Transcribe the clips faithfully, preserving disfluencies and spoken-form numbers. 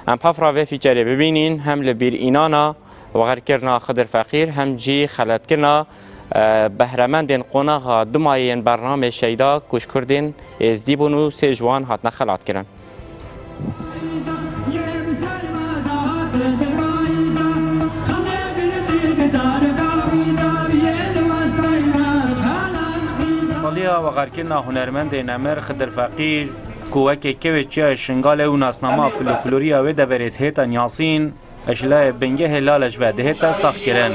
ام پافرا و فیچری ببینین هم لبیر اینانا و غیر کرنا خضر فقیر هم جی خلط کرنا بهرمندین قناغا دمایین برنامه شیدا کش کردین ازدی بونو سه جوان هاتنا خلات کرن. سالیا و غیر کرنا هنرمند نمر خضر فقیر کوکی که چه شنگال و ناسنامه فلکلوریا و دورت هیتا نیاسین اشلا بنگه هلالش و دهتا ساخت کرن.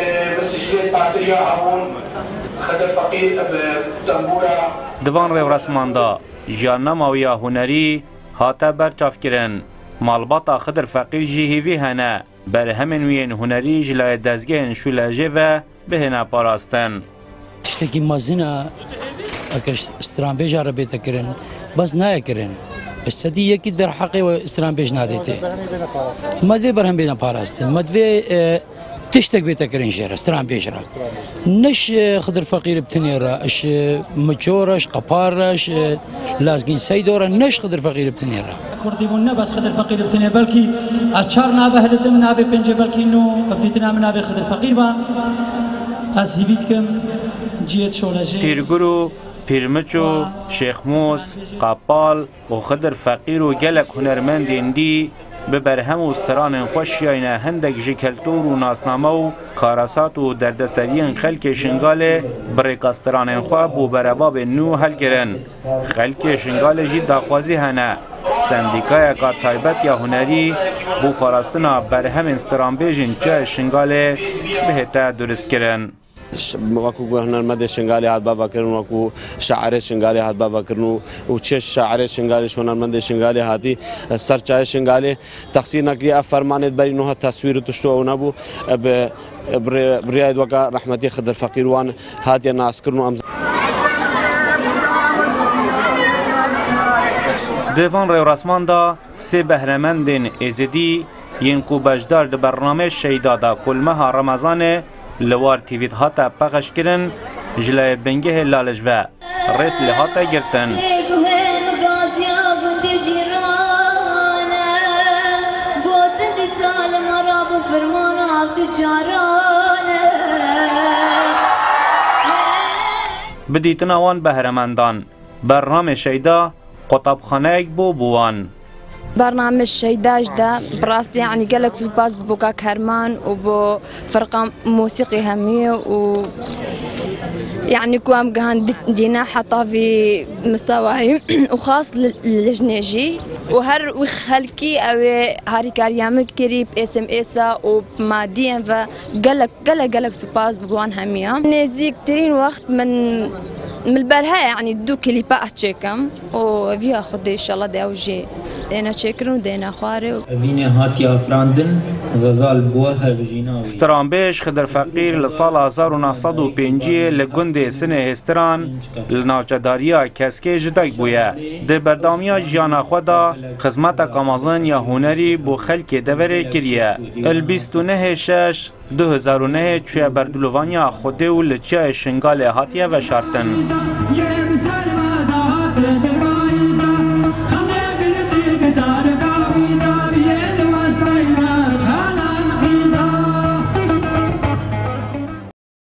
دوان رو رسماندا جانماوی هنری هاتا برچاف کرن. مالباتا خضر فقیر جیهوی هنه بر همین وین هنری جلای دزگه شولاجه و بهنه پاراستن. تشتکی مازینا اکش استرانبیج عربی تکرن بس نه کرن. السدي يكي در حقي واستران بيج ناديتي مدوي برهم بينا باراستن مدوي تشتك بيتا كرنجيرا استران بيجرا نش خضر فقير بتنيرا اش مجورش قبارش لازقين سيدورا نش خضر فقير بتنيرا كردي بنا بس خضر فقير بتنيرا بلكي اشار نابه لدم نابه بنجي بلكي انه بديتنا من نابه خضر فقير با از هيبيتكم جيت شولاجي بيرغرو پیرمچو، شیخ موس، قاپال و خضر فقیر و گلک هنرمندین دی به برهم و استران خوشیاین هندک جکلتور و ناسنامه و کاراسات و دردسرین خلک شنگال بریکاستران خواب و برباب نو هل گرن. خلک شنگال جی داخوازی هنه. سندیکای که تایبت یا هنری بو پاراستنا برهم استران بیجین چه شنگال بهتا درست کرن. وكو هنرمند شنغالي هات بابا كرنو وكو شاعر شنغالي هات بابا كرنو وچه شاعر شنغالي هنرمند شنغالي هاتي سرچای شنغالي تقصیر نکری فرمانت بری نوها تصویر تشتو نبو برياد وكا رحمتي خضر فقير وان هاتي ناس كرنو ام دیوان رو رسمان دا سه بهرمندین ازدی ینکو بجدار د برنامه شیدا دا کلمه رمضان لوار تیوید هاتا پخش کرن جلای بنگه لالج و رس لهاتا گرتن. بدیتن آوان بهرمندان برنامه شیدا قطبخانه بو بوان. برنامج شيداج ده براستي يعني قالك سوباس بوكا كرمان وبو فرقة موسيقي همية و يعني كوام كان دينا حطا في مستوى وخاص للجنيجي وهر وخلكي او هاري كاريامك كريب اس ام اس وماديا فقالك قالك قالك سوباس بوان همية نزيك ترين وقت من من البرها يعني دو كليبا اتشيكم وفيها خدي ان شاء الله داوجي دينا تشكرون دينا خواري بيني هاتي افراندن وزال بوها بجينا استرانبيش خضر فقير لسال هزار و نهصد و پنج لگند سنه هستران لناوچداریا کسکی جدک بویا ده بردامیا جیانا خدا خدمت کامازن یا هنری بو خلک دوره کریه البیست و نه شش دو هزار و نه چوی بردلوانیا خوده و لچه شنگال هاتیه و شارتن